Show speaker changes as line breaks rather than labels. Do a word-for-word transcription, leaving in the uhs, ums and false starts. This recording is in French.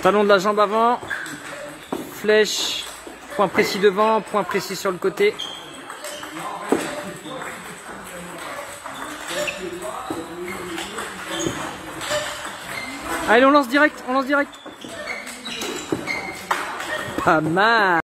Talon de la jambe avant, flèche, point précis devant, point précis sur le côté. Allez, on lance direct, on lance direct. Pas mal.